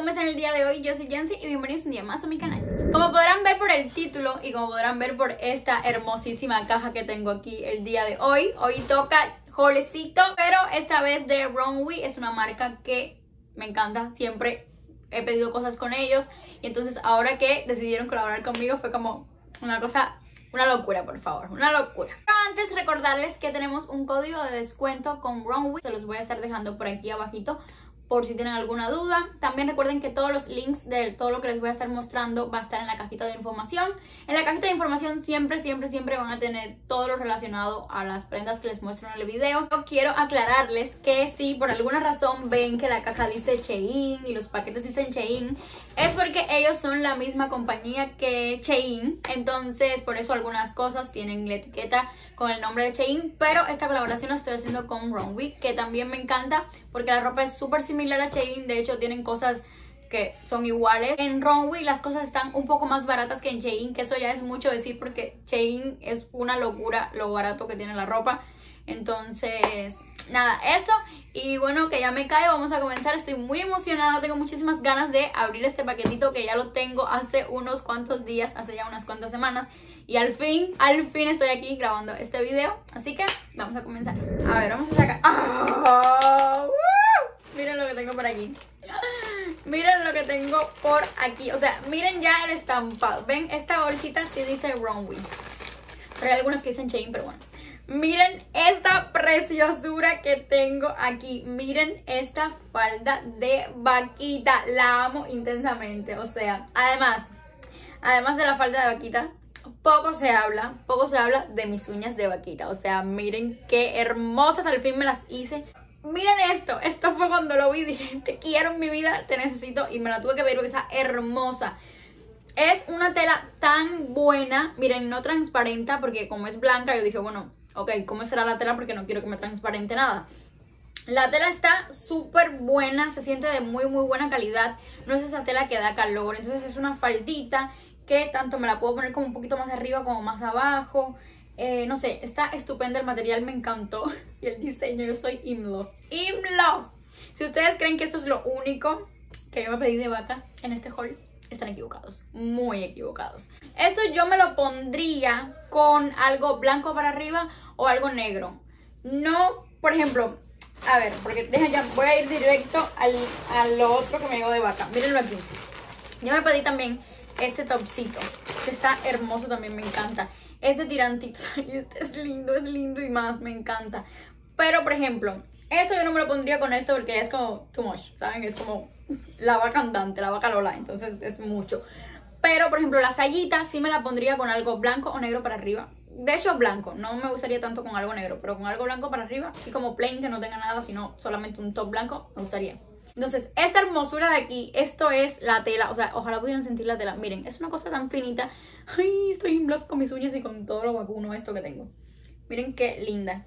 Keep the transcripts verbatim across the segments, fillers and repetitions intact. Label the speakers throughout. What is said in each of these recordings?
Speaker 1: ¿cómo están el día de hoy? Yo soy Yancy y bienvenidos un día más a mi canal. Como podrán ver por el título y como podrán ver por esta hermosísima caja que tengo aquí el día de hoy, hoy toca haulecito, pero esta vez de Runway. Es una marca que me encanta, siempre he pedido cosas con ellos y entonces ahora que decidieron colaborar conmigo fue como una cosa, una locura, por favor, una locura. Pero antes recordarles que tenemos un código de descuento con Runway, se los voy a estar dejando por aquí abajito por si tienen alguna duda. También recuerden que todos los links de todo lo que les voy a estar mostrando va a estar en la cajita de información. En la cajita de información siempre, siempre, siempre van a tener todo lo relacionado a las prendas que les muestro en el video. Yo quiero aclararles que si por alguna razón ven que la caja dice Shein y los paquetes dicen Shein, es porque ellos son la misma compañía que Shein. Entonces por eso algunas cosas tienen la etiqueta con el nombre de Shein, pero esta colaboración la estoy haciendo con Runway, que también me encanta porque la ropa es súper similar a Shein. De hecho tienen cosas que son iguales. En Runway las cosas están un poco más baratas que en Shein, que eso ya es mucho decir porque Shein es una locura lo barato que tiene la ropa. Entonces nada, eso. Y bueno, que ya me cae, vamos a comenzar. Estoy muy emocionada, tengo muchísimas ganas de abrir este paquetito que ya lo tengo hace unos cuantos días, hace ya unas cuantas semanas. Y al fin, al fin estoy aquí grabando este video. Así que vamos a comenzar. A ver, vamos a sacar. ¡Oh! ¡Uh! Miren lo que tengo por aquí. Miren lo que tengo por aquí. O sea, miren ya el estampado. ¿Ven? Esta bolsita sí dice Runway. Pero hay algunas que dicen Shein, pero bueno. Miren esta preciosura que tengo aquí. Miren esta falda de vaquita. La amo intensamente. O sea, además, además de la falda de vaquita, poco se habla, poco se habla de mis uñas de vaquita. O sea, miren qué hermosas, al fin me las hice. Miren esto, esto fue cuando lo vi, dije, te quiero en mi vida, te necesito. Y me la tuve que ver porque está hermosa. Es una tela tan buena, miren, no transparenta, porque como es blanca, yo dije, bueno, ok, ¿cómo será la tela? Porque no quiero que me transparente nada. La tela está súper buena, se siente de muy muy buena calidad. No es esa tela que da calor, entonces es una faldita que tanto me la puedo poner como un poquito más arriba como más abajo. Eh, no sé, está estupenda, el material me encantó. Y el diseño, yo estoy in love. In love. Si ustedes creen que esto es lo único que yo me pedí de vaca en este haul, están equivocados, muy equivocados. Esto yo me lo pondría con algo blanco para arriba o algo negro. No, por ejemplo, a ver, porque dejen ya, voy a ir directo al, a lo otro que me llegó de vaca. Mírenlo aquí. Yo me pedí también este topcito, que está hermoso también, me encanta. Este tirantito, y este es lindo, es lindo y más, me encanta. Pero, por ejemplo, esto yo no me lo pondría con esto porque es como too much, ¿saben? Es como la vaca andante, la vaca Lola, entonces es mucho. Pero, por ejemplo, la sayita sí me la pondría con algo blanco o negro para arriba. De hecho, blanco, no me gustaría tanto con algo negro, pero con algo blanco para arriba, así como plain, que no tenga nada, sino solamente un top blanco, me gustaría. Entonces, esta hermosura de aquí, esto es la tela, o sea, ojalá pudieran sentir la tela. Miren, es una cosa tan finita. Ay, estoy in love con mis uñas y con todo lo vacuno esto que tengo. Miren qué linda.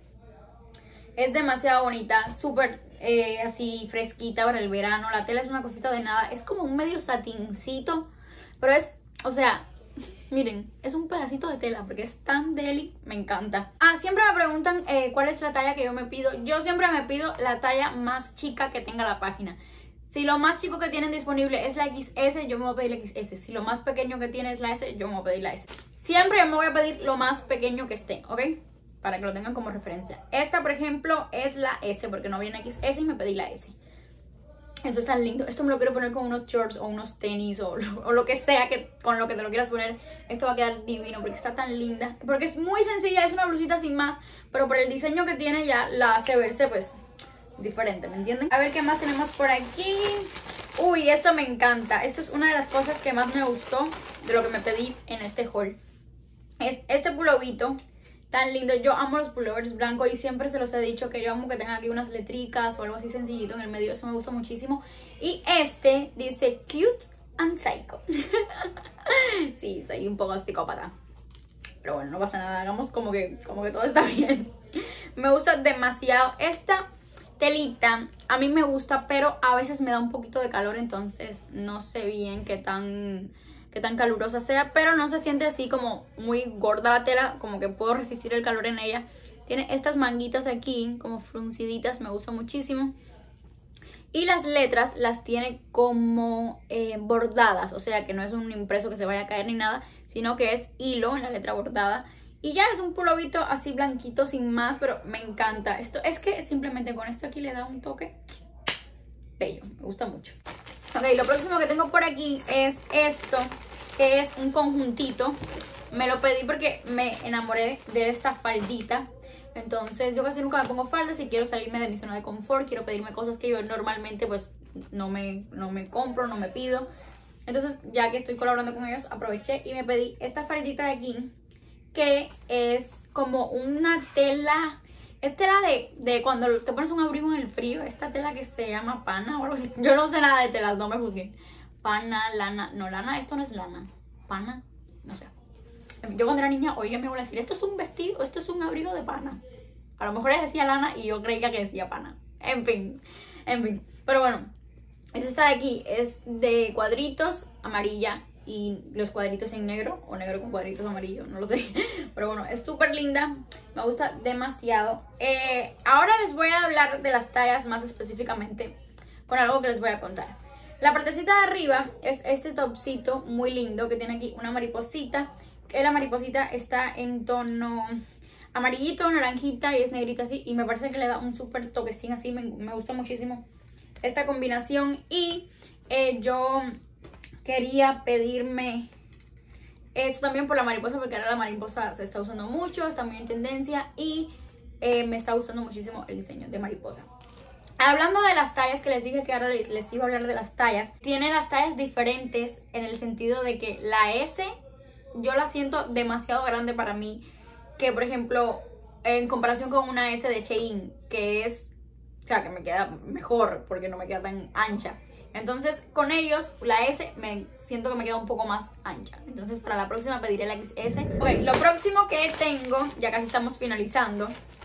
Speaker 1: Es demasiado bonita, súper eh, así fresquita para el verano. La tela es una cosita de nada, es como un medio satincito, pero es, o sea, miren, es un pedacito de tela porque es tan deli, me encanta. Ah, siempre me preguntan eh, cuál es la talla que yo me pido. Yo siempre me pido la talla más chica que tenga la página. Si lo más chico que tienen disponible es la equis ese, yo me voy a pedir la equis ese. Si lo más pequeño que tiene es la ese, yo me voy a pedir la ese. Siempre yo me voy a pedir lo más pequeño que esté, ¿ok? Para que lo tengan como referencia. Esta, por ejemplo, es la ese porque no viene equis ese y me pedí la ese. Esto es tan lindo. Esto me lo quiero poner con unos shorts o unos tenis o lo, o lo que sea que con lo que te lo quieras poner. Esto va a quedar divino porque está tan linda. Porque es muy sencilla, es una blusita sin más, pero por el diseño que tiene ya la hace verse pues diferente, ¿me entienden? A ver qué más tenemos por aquí. Uy, esto me encanta. Esto es una de las cosas que más me gustó de lo que me pedí en este haul. Es este pulovito tan lindo. Yo amo los pullovers blancos y siempre se los he dicho que yo amo que tengan aquí unas letricas o algo así sencillito en el medio. Eso me gusta muchísimo. Y este dice cute and psycho. Sí, soy un poco psicópata. Pero bueno, no pasa nada. Hagamos como que, como que todo está bien. Me gusta demasiado esta telita. A mí me gusta, pero a veces me da un poquito de calor. Entonces no sé bien qué tan... qué tan calurosa sea, pero no se siente así como muy gorda la tela, como que puedo resistir el calor en ella. Tiene estas manguitas aquí como frunciditas, me gusta muchísimo. Y las letras las tiene como eh, bordadas, o sea que no es un impreso que se vaya a caer ni nada, sino que es hilo en la letra bordada. Y ya es un pulovito así blanquito sin más, pero me encanta. Esto es que simplemente con esto aquí le da un toque bello, me gusta mucho. Ok, lo próximo que tengo por aquí es esto, que es un conjuntito. Me lo pedí porque me enamoré de esta faldita. Entonces yo casi nunca me pongo faldas y quiero salirme de mi zona de confort. Quiero pedirme cosas que yo normalmente pues no me, no me compro, no me pido. Entonces ya que estoy colaborando con ellos, aproveché y me pedí esta faldita de aquí, que es como una tela, es tela de, de cuando te pones un abrigo en el frío, esta tela que se llama pana o algo así. Yo no sé nada de telas, no me juzguen. Pana, lana, no, lana, esto no es lana. Pana, no sé. Yo cuando era niña, hoy yo me voy a decir, esto es un vestido, esto es un abrigo de pana. A lo mejor ella decía lana y yo creía que decía pana. En fin, en fin. Pero bueno, es esta de aquí, es de cuadritos, amarilla y los cuadritos en negro, o negro con cuadritos amarillos, no lo sé. Pero bueno, es súper linda, me gusta demasiado. Eh, ahora les voy a hablar de las tallas más específicamente con algo que les voy a contar. La partecita de arriba es este topcito muy lindo que tiene aquí una mariposita. Que la mariposita está en tono amarillito, naranjita y es negrita así. Y me parece que le da un súper toquecín así, me, me gusta muchísimo esta combinación. Y eh, yo quería pedirme esto también por la mariposa, porque ahora la mariposa se está usando mucho, está muy en tendencia y eh, me está gustando muchísimo el diseño de mariposa. Hablando de las tallas, que les dije que ahora les, les iba a hablar de las tallas, tiene las tallas diferentes en el sentido de que la S yo la siento demasiado grande para mí, que por ejemplo en comparación con una S de Shein, que es, o sea, que me queda mejor porque no me queda tan ancha. Entonces con ellos la S me siento que me queda un poco más ancha. Entonces para la próxima pediré la equis ese. Ok, lo próximo que tengo, ya casi estamos finalizando,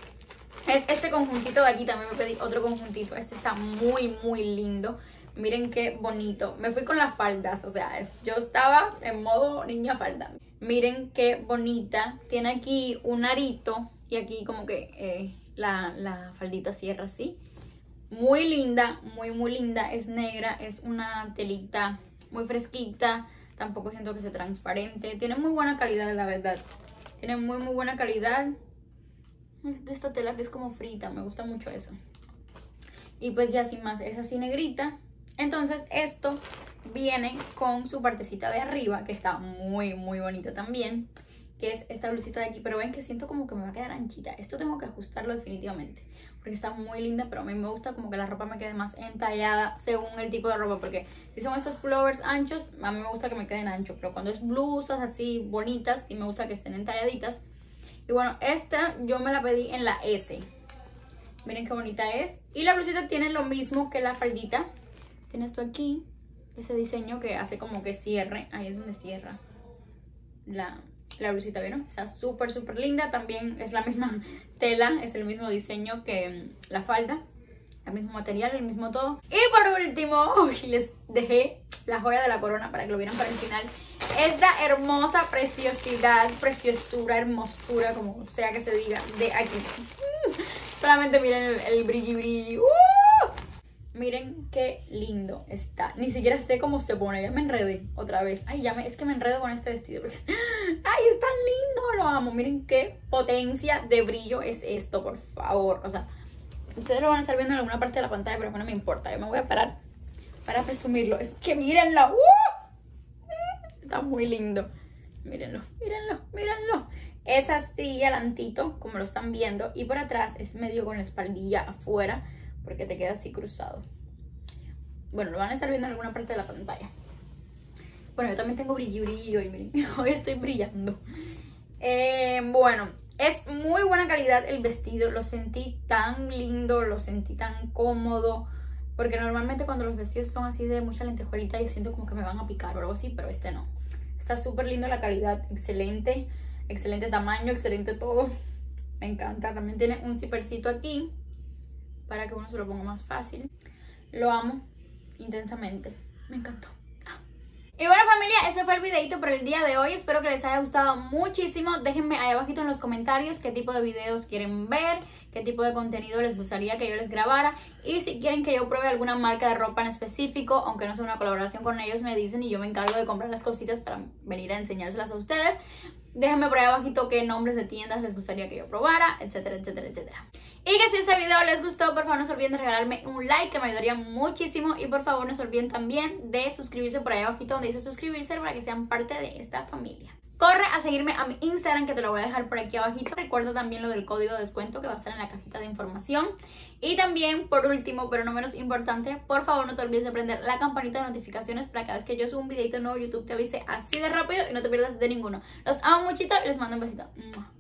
Speaker 1: es este conjuntito de aquí. También me pedí otro conjuntito. Este está muy muy lindo. Miren qué bonito. Me fui con las faldas, o sea, yo estaba en modo niña falda. Miren qué bonita. Tiene aquí un arito y aquí como que eh, la, la faldita cierra así. Muy linda, muy muy linda. Es negra, es una telita muy fresquita. Tampoco siento que sea transparente. Tiene muy buena calidad, la verdad. Tiene muy muy buena calidad. Es de esta tela que es como frita, me gusta mucho eso. Y pues ya sin más, es así negrita. Entonces esto viene con su partecita de arriba, que está muy muy bonita también, que es esta blusita de aquí. Pero ven que siento como que me va a quedar anchita. Esto tengo que ajustarlo definitivamente, porque está muy linda, pero a mí me gusta como que la ropa me quede más entallada según el tipo de ropa. Porque si son estos pullovers anchos, a mí me gusta que me queden anchos, pero cuando es blusas así bonitas, sí me gusta que estén entalladitas. Y bueno, esta yo me la pedí en la S. Miren qué bonita es. Y la blusita tiene lo mismo que la faldita. Tiene esto aquí, ese diseño que hace como que cierre. Ahí es donde cierra la, la blusita, ¿vieron? Está súper súper linda. También es la misma tela, es el mismo diseño que la falda, el mismo material, el mismo todo. Y por último, uy, les dejé la joya de la corona para que lo vieran para el final. Esta hermosa preciosidad, preciosura, hermosura, como sea que se diga, de aquí. Solamente miren el, el brilli brilli. ¡Uh! Miren qué lindo está. Ni siquiera sé cómo se pone. Ya me enredé otra vez. Ay, ya me, es que me enredo con este vestido. Ay, es tan lindo. Lo amo. Miren qué potencia de brillo es esto, por favor. O sea, ustedes lo van a estar viendo en alguna parte de la pantalla, pero no me importa. Yo me voy a parar para presumirlo. Es que mírenlo. ¡Uh! Está muy lindo. Mírenlo, mírenlo, mírenlo. Es así alantito, como lo están viendo. Y por atrás es medio con la espaldilla afuera, porque te queda así cruzado. Bueno, lo van a estar viendo en alguna parte de la pantalla. Bueno, yo también tengo brillo, brillo y miren, hoy estoy brillando. Eh, bueno, es muy buena calidad el vestido. Lo sentí tan lindo, lo sentí tan cómodo. Porque normalmente cuando los vestidos son así de mucha lentejuelita, yo siento como que me van a picar o algo así, pero este no. Está súper lindo la calidad, excelente. Excelente tamaño, excelente todo. Me encanta. También tiene un zippercito aquí para que uno se lo ponga más fácil. Lo amo intensamente. Me encantó. Y bueno familia, ese fue el videito por el día de hoy. Espero que les haya gustado muchísimo. Déjenme ahí abajito en los comentarios qué tipo de videos quieren ver, qué tipo de contenido les gustaría que yo les grabara. Y si quieren que yo pruebe alguna marca de ropa en específico, aunque no sea una colaboración con ellos, me dicen y yo me encargo de comprar las cositas para venir a enseñárselas a ustedes. Déjenme por ahí abajito qué nombres de tiendas les gustaría que yo probara, etcétera, etcétera, etcétera. Y que si este video les gustó, por favor no se olviden de regalarme un like, que me ayudaría muchísimo. Y por favor no se olviden también de suscribirse por ahí abajito donde dice suscribirse para que sean parte de esta familia. Corre a seguirme a mi Instagram, que te lo voy a dejar por aquí abajito. Recuerda también lo del código de descuento que va a estar en la cajita de información. Y también, por último, pero no menos importante, por favor no te olvides de prender la campanita de notificaciones para cada vez que yo suba un videito nuevo, YouTube te avise así de rápido y no te pierdas de ninguno. Los amo muchito y les mando un besito.